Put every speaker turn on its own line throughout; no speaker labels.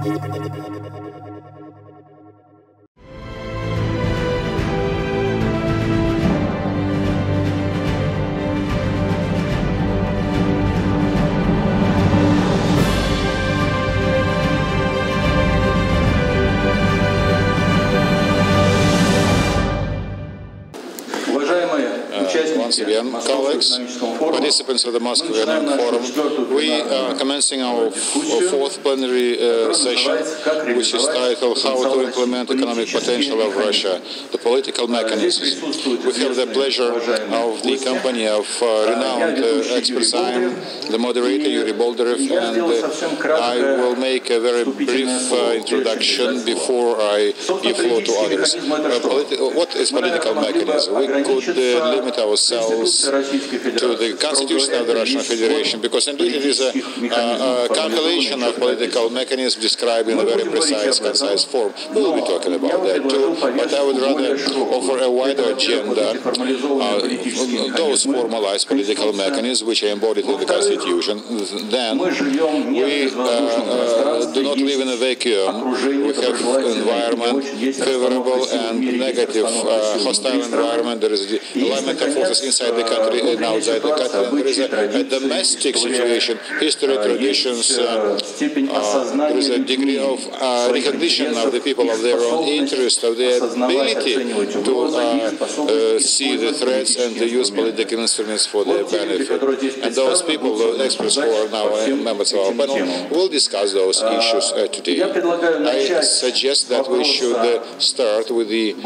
Once again, colleagues, participants of the Moscow Forum, we are commencing our fourth plenary session, which is titled How to Implement Economic Potential of Russia, the Political Mechanisms. We have the pleasure of the company of renowned expert Simon, the moderator Yuri Boldarev, and I will make a very brief introduction before I give floor to others. What is political mechanism? We could limit ourselves to the Constitution of the Russian Federation, because indeed it is a compilation of political mechanisms described in a very precise, concise form. We will be talking about that too, but I would rather offer a wider agenda, those formalized political mechanisms which are embodied in the Constitution. Then we do not live in a vacuum. We have environment, favorable and negative, hostile environment. There is the alignment of forces inside the country and outside the country. And there is a domestic situation, history, traditions. There is a degree of recognition of the people of their own interest, of their ability to see the threats and to use political instruments for their benefit. And those people, the experts who are now members of our panel, will discuss those issues today. I suggest that we should start with the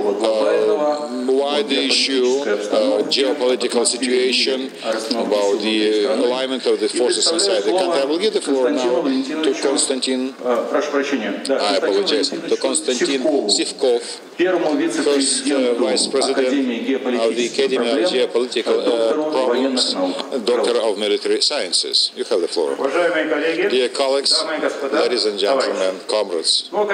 wide issue, geopolitical situation, about the alignment of the forces inside the country. I will give the floor now to Konstantin, I apologize, to Konstantin Sivkov, first Vice President of the Academy of Geopolitical Problems, Doctor of Military Sciences. You have the floor. Dear colleagues, ladies and gentlemen, comrades. Well,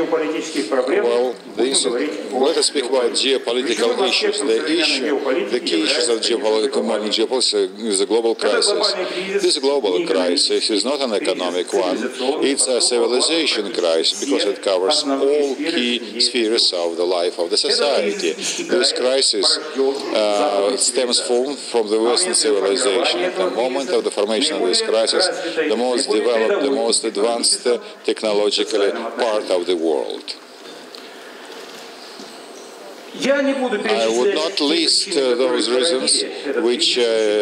let us speak about geopolitical issues. The key issues of geopolitics is a global crisis. This global crisis is not an economic one. It's a civilization crisis because it covers all key spheres of the life of the society. This crisis stems from the Western civilization. At the moment of the formation of this crisis, the most developed, the most advanced technologically part of the world. I would not list those reasons which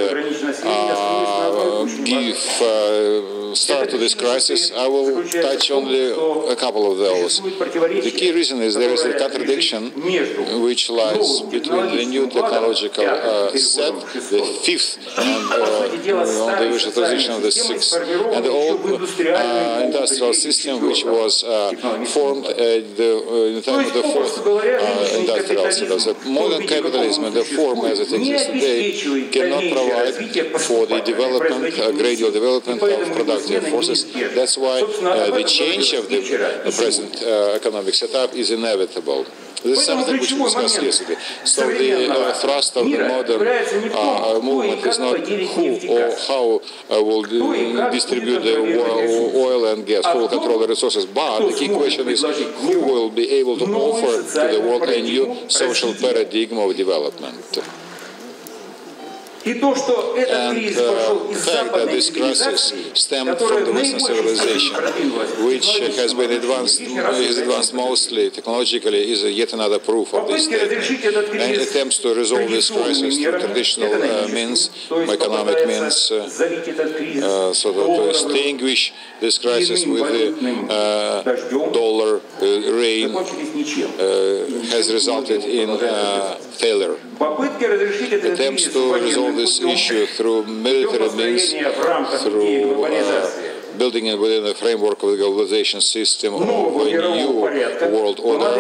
give start to this crisis. I will touch only a couple of those. The key reason is there is a contradiction which lies between the new technological set, the fifth, and the visual transition of the sixth, and the old industrial system which was formed in the time of the fourth industrial system. The modern capitalism and the form as it exists today cannot provide for the development, gradual development of productive forces. That's why the change of the present economic setup is inevitable. This is something which we discussed yesterday. So the thrust of the modern movement is not who or how will distribute the oil and gas, who will control the resources, but the key question is who will be able to offer to the world a new social paradigm of development. And the fact that this crisis stemmed from the Western civilization, which has been advanced mostly technologically, is yet another proof of this statement. And attempts to resolve this crisis through traditional means, economic means, so that to extinguish this crisis with the dollar rain has resulted in failure. Attempts to resolve this issue through military means, through building it within the framework of the globalization system of a new world order,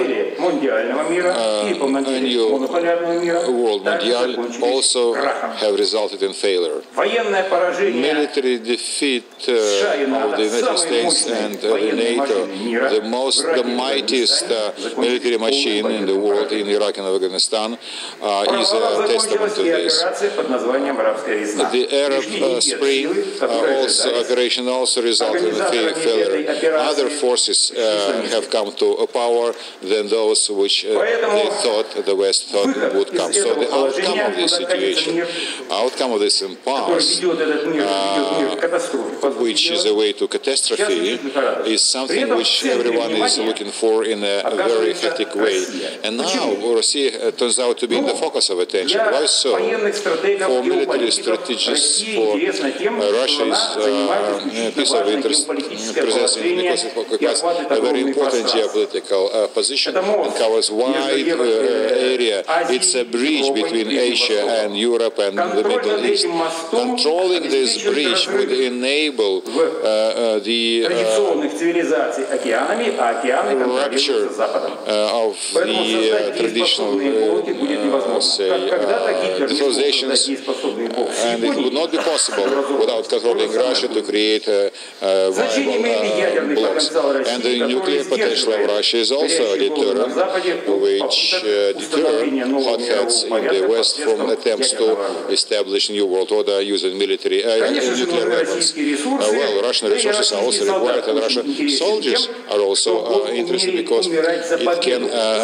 a new world mondial, also have resulted in failure. Military defeat of the United States and the NATO, the mightiest military machine in the world in Iraq and Afghanistan, is a testament to this. The Arab Spring operation also resulted in failure. Other forces have come to power than those which the West thought would come. So the outcome of this situation, outcome of this impasse, which is a way to catastrophe, is something which everyone is looking for in a very hectic way. And now Russia turns out to be in the focus of attention. Why so? For military strategists, for Russia is a piece of interest presenting because it occupies a very important geopolitical position and covers wide area. It's a bridge between Asia and Europe and the Middle East. Controlling this bridge would enable the rupture of the traditional, civilizations, and it would not be possible without controlling Russia to create viable blocks. And the nuclear potential of Russia is also a deterrent, which deter hotheads in the West from attempts to establish new world order using military nuclear weapons. Well, Russian resources are also required, and Russian soldiers are also interested because it can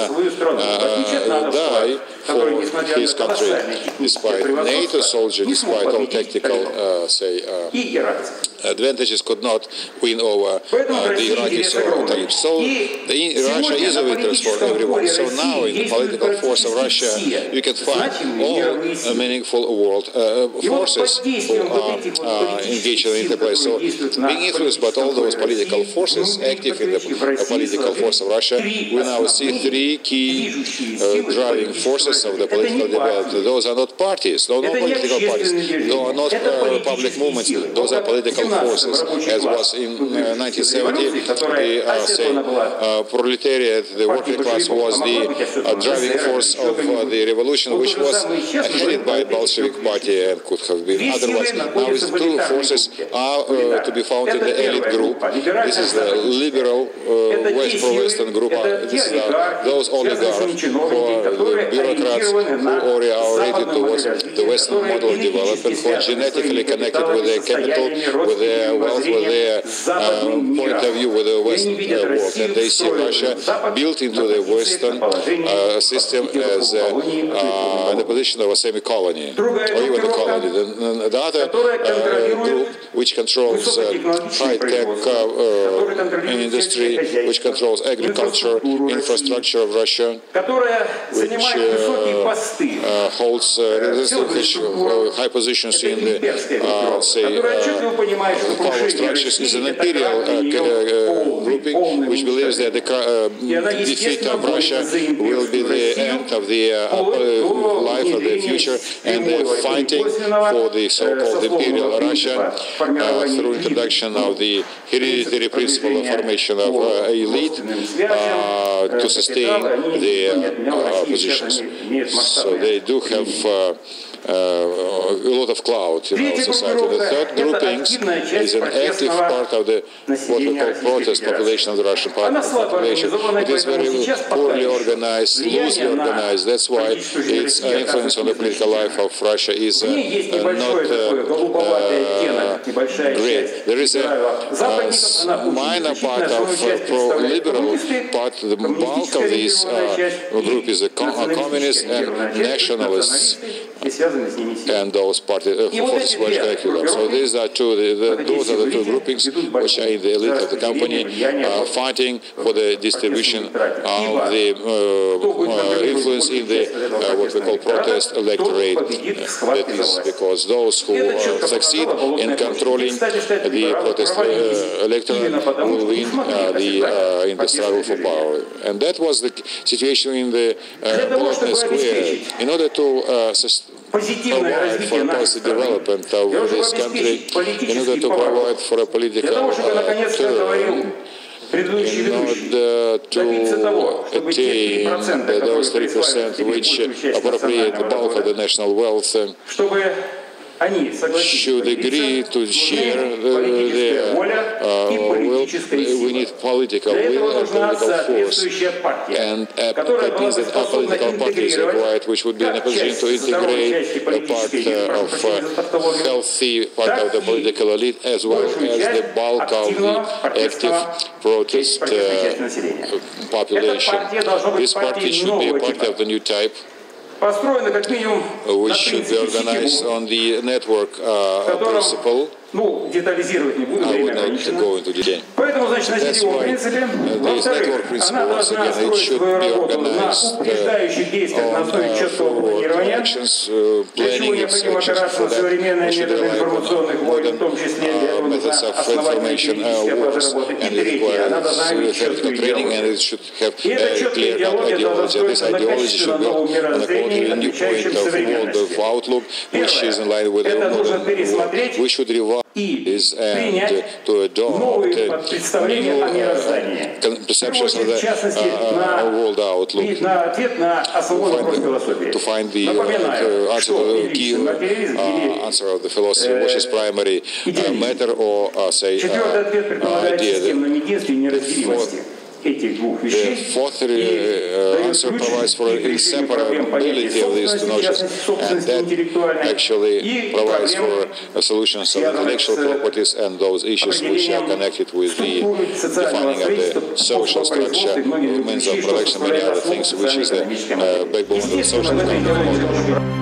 die for his country, despite NATO soldiers, despite all tactical, advantages, could not win over the Iraqis or Talibs. So Russia is of interest for everyone. So now in the political force of Russia, you can find all meaningful world forces who are engaged in the interplay. So being influenced by all those political forces active in the political force of Russia, we now see three key driving forces of the political development. Those are not parties, those are not political parties, those are not public movements, those are political forces. As was in 1970, the proletariat, the working class, was the driving force of the revolution, which was headed by Bolshevik party and could have been otherwise. Now these two forces are to be found in the elite group. This is the liberal pro-Western group. This is those oligarchs who are the bureaucrats who are oriented towards the Western model of development, who are genetically connected with their capital, with their wealth, with their point of view with the Western world. And they see Russia built into the Western system as the position of a semi-colony, or even a colony. The other group, which controls high-tech industry, which controls agriculture, infrastructure of Russia, which holds high positions in the, power structures, is an imperial grouping which believes that the defeat of Russia will be the end of the life of the future, and they're fighting for the so-called imperial Russia through introduction of the hereditary principle of formation of elite to sustain their positions. So they do have a lot of clout in our society. The third grouping is an active part of the what we call protest population of the Russian population. It is very poorly organized, loosely organized. That's why its influence on the political life of Russia is not great. There is a minor part of pro-liberal part. The bulk of this group is communists and nationalists, and those parties forces were connected with them. So these are those are the two groupings which are in the elite of the company, fighting for the distribution of the influence in the what we call protest electorate. That is because those who succeed in controlling the protest electorate will win in the struggle for power. And that was the situation in the Bolotnaya Square. In order to provide for policy development of this country, in order to provide for a political term, in order to attain those 3% which appropriate the bulk of the national wealth, should agree to share their will. We need political will and political force. And that means that a political party is required, which would be in a position to integrate a part of healthy part of the political elite as well as the bulk of the active protest population. This party should be a party of the new type, which should be organized on the network principle. I would not go into detail. That's why this network principle, once again, it should be organized on forward actions, planning its actions for that. We should rely on modern methods of information wars, and it requires technical training, and it should have a clear-cut ideology. This ideology should go on according to the new point of world of outlook, which is in line with the modern world. We should revise and to adopt new perceptions of the world outlook, to find the answer to the key answer of the philosophy, which is primary matter or say idea. The fourth answer provides for inseparability of these two notions, and that actually provides for solutions of intellectual properties and those issues which are connected with the defining of the social structure, means of production, many other things, which is the backbone of the social economic model.